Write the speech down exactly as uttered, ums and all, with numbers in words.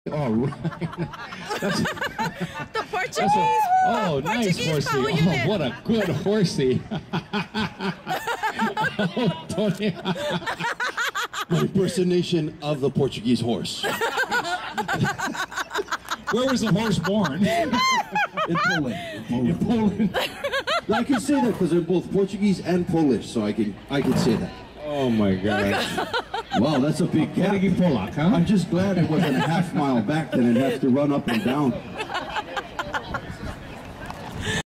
Oh, right. That's, The Portuguese. that's a, oh, nice Portuguese horsey. power Oh, unit. what a good horsey. Oh, Tony. My impersonation of the Portuguese horse. Where was the horse born? In Poland. In Poland. I can say that because they're both Portuguese and Polish, so I can I can say that. Oh my gosh. Wow, that's a big gap. I'm just glad it wasn't a half mile back, then I'd have to run up and down.